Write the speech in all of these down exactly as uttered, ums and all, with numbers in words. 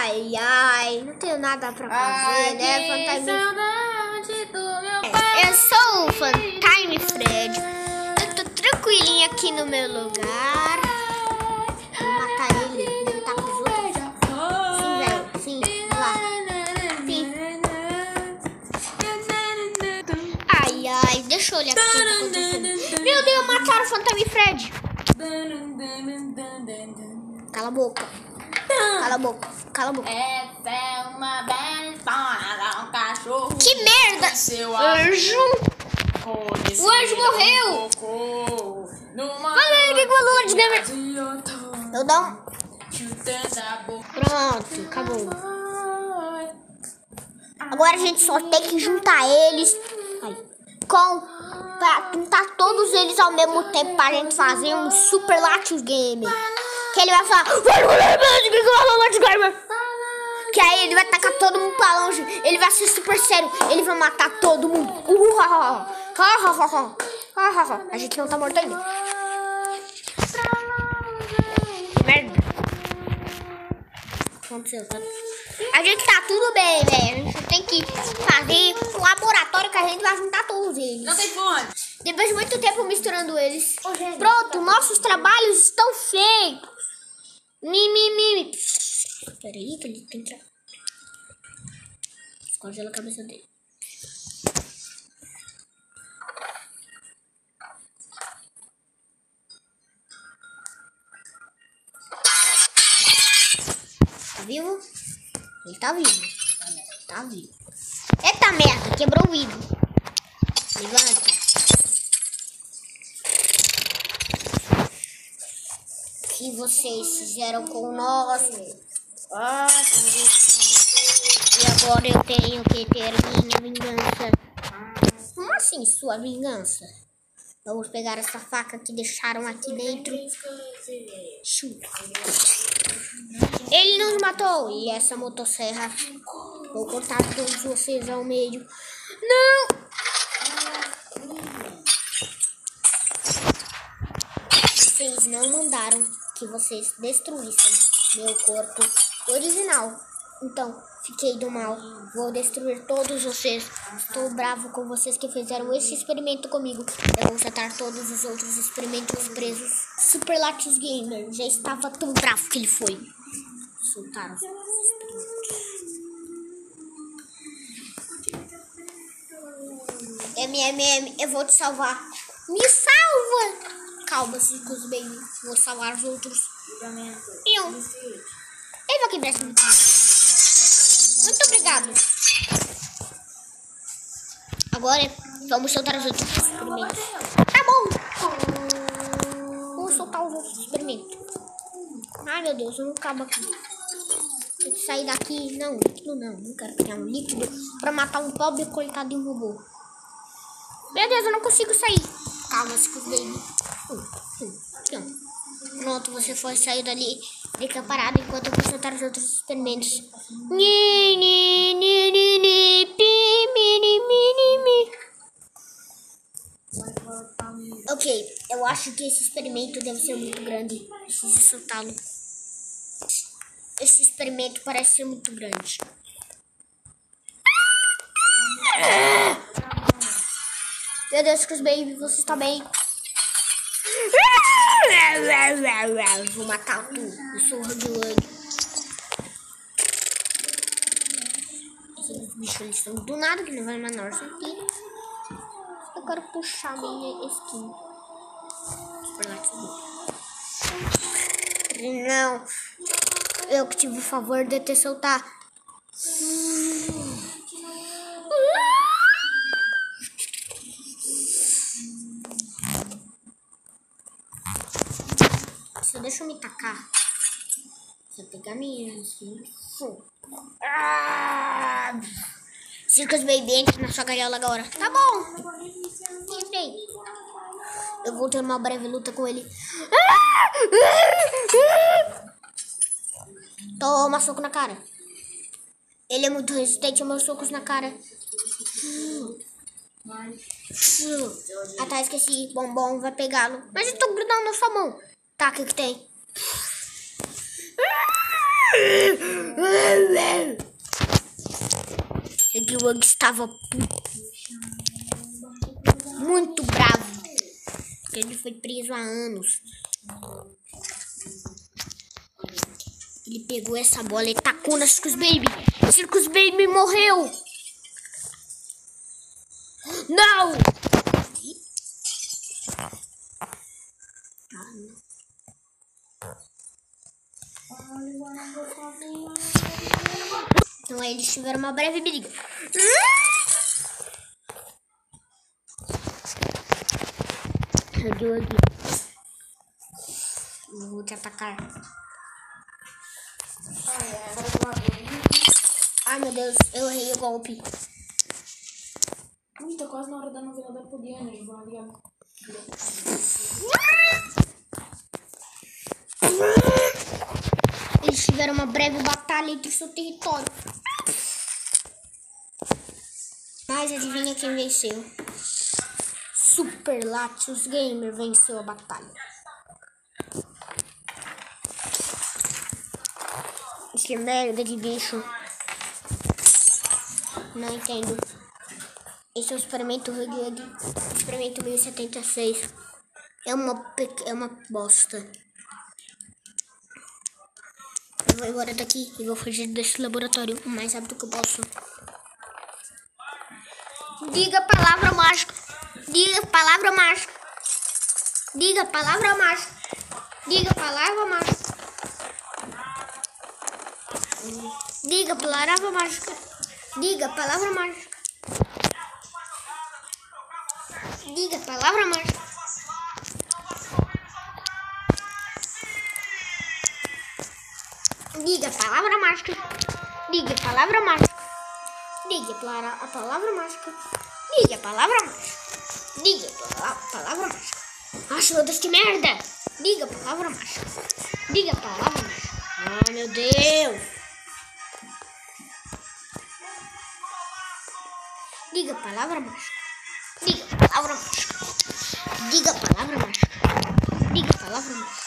Ai, ai, não tenho nada pra fazer, ai, né? Fantasma. Do meu pai. Eu sou o Fantime Fred. Eu tô tranquilinha aqui no meu lugar. Vou matar ele. Ele tá com os outros. Sim, velho. Sim, lá. Sim. Ai, ai, deixa eu olhar o que tá acontecendo. Meu Deus, mataram o Fantime Fred. Cala a boca. Cala a boca, cala a boca. Essa é uma bela história, um cachorro. Que merda! Anjo! O anjo morreu! Olha aí, que valor de gamer. Eu dou um. Pronto, acabou. Agora a gente só tem que juntar eles aí, com pra juntar todos eles ao mesmo tempo pra gente fazer um Super Latios Game. Que ele vai falar, que aí ele vai tacar todo mundo pra longe. Ele vai ser super sério. Ele vai matar todo mundo. A gente não tá morto ainda. Que merda. O que aconteceu? A gente tá tudo bem, velho. A gente tem que fazer um laboratório que a gente vai juntar todos eles. Não tem fone. Depois de muito tempo misturando eles. Pronto, nossos trabalhos estão feitos. Mi, mi, mi. Peraí, que ele tem que entrar. Congela a cabeça dele. Tá vivo? Ele tá vivo. Ele tá vivo. Eita merda, quebrou o vidro. Levanta. O que vocês fizeram com nós? Ah, e agora eu tenho que ter minha vingança. Como assim sua vingança? Vamos pegar essa faca que deixaram aqui dentro. Chuta. Ele nos matou. E essa motosserra. Vou cortar todos vocês ao meio. Não! Vocês não mandaram que vocês destruíssem meu corpo original. Então, fiquei do mal. Vou destruir todos vocês. Estou bravo com vocês que fizeram esse experimento comigo. Eu vou soltar todos os outros experimentos presos. Super Latios Gamer já estava tão bravo que ele foi. Soltaram os experimentos. M M M, eu vou te salvar. Me salva! Calma, Circus Baby. Vou salvar os outros. Eu. Eu vou quebrar esse vídeo. Muito obrigado. Agora vamos soltar os outros experimentos. Tá bom. Vou soltar os outros experimentos. Ai, meu Deus, eu não acabo aqui. Tem que sair daqui. Não, líquido não. Não quero criar um líquido pra matar um pobre coitado de um robô. Meu Deus, eu não consigo sair. Calma, Circus Baby. Pronto, você foi sair dali. Fica parado enquanto eu vou soltar os outros experimentos. Ok, eu acho que esse experimento deve ser muito grande. Preciso soltá-lo. Esse experimento parece ser muito grande. Meu Deus, Circus Baby, você está bem? Vou matar tu. Eu sou o Hugwug. Esses bichos eles estão do nada, que não vai no menor sentido. Eu quero puxar minha skin. Não. Eu que tive o favor de te soltar. Só deixa eu me tacar. Só pegar minha assim. Ah! Circus Baby, entra na sua gaiola agora. Tá bom. Entrei. Eu vou ter uma breve luta com ele. Toma soco na cara. Ele é muito resistente a meus socos na cara. Ah tá, esqueci. Bombom vai pegá-lo. Mas eu tô grudando na sua mão. Tá, o que que tem? Huggy estava muito bravo, porque ele foi preso há anos. Ele pegou essa bola e tacou na Circus Baby. Circus Baby morreu. Não! Então aí eles tiveram uma breve briga. Eu aqui. Eu vou te atacar. Ai meu Deus, eu errei o golpe. Ui, tá quase na hora da novela da Poliana, Giovanna. Eles tiveram uma breve batalha entre o seu território. Mas adivinha quem venceu? Super Latios Gamer venceu a batalha. Que merda de bicho. Não entendo. Esse é o experimento Huggy Huggy. Experimento mil e setenta e seis. É uma, é uma bosta. Eu vou embora daqui e vou fugir desse laboratório o mais rápido que eu posso. Diga a palavra mágica. Diga a palavra mágica. Diga a palavra mágica. Diga a palavra mágica. Diga a palavra mágica. Diga a palavra mágica. Diga a palavra mágica. Diga a palavra mágica. Diga a palavra mágica. Diga a palavra mágica. Diga a palavra mágica. Diga a palavra mágica. Nossa, meu Deus, que merda. Diga a palavra mágica. Diga a palavra mágica. Ai, meu Deus. Diga a palavra mágica. Diga a palavra mágica. Diga a palavra mágica. Diga a palavra mágica.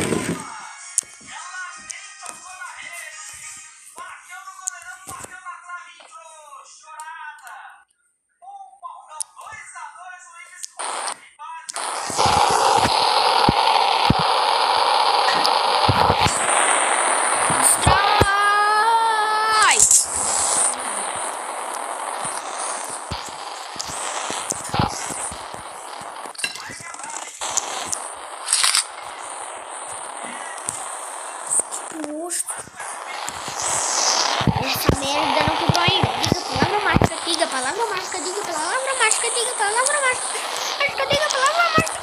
Essa merda não ficou ainda. Diga a palavra mágica, diga a palavra mágica, diga a palavra mágica, diga a palavra mágica, mágica, diga a palavra mágica.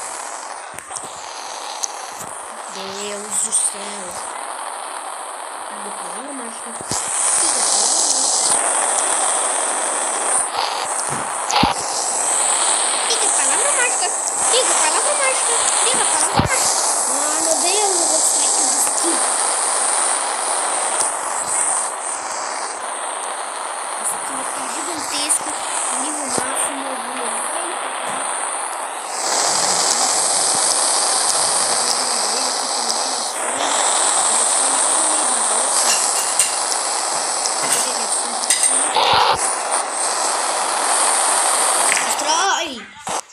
Deus do céu. Diga a palavra mágica. Diga a palavra mágica. Diga a palavra mágica. Diga a palavra mágica. Ah, meu Deus, eu vou sair tudo aqui. Gigantesco, nível máximo, destrói!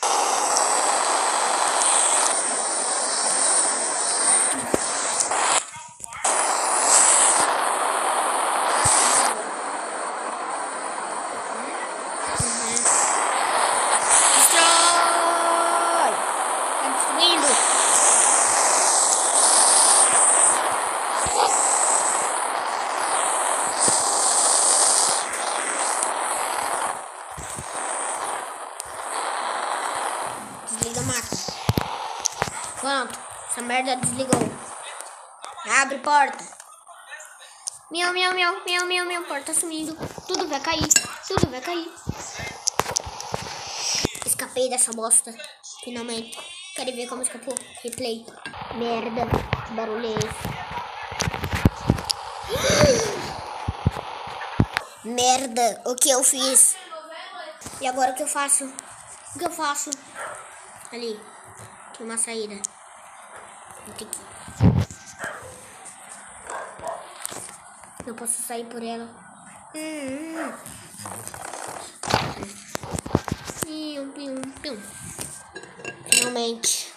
Desliga a máquina. Pronto, essa merda desligou. Abre porta. Miau, miau, miau, miau, miau, miau. Porta sumindo. Tudo vai cair. Tudo vai cair. Escapei dessa bosta. Finalmente. Quero ver como escapou. Replay. Merda. Que barulho é esse? Merda. O que eu fiz? E agora o que eu faço? O que eu faço? Ali. Tem uma saída. Vou ter que... Eu posso sair por ela. Hum. Pium, pium, pium. Finalmente.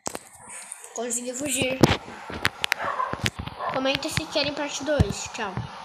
Consegui fugir. Comenta se querem parte dois. Tchau.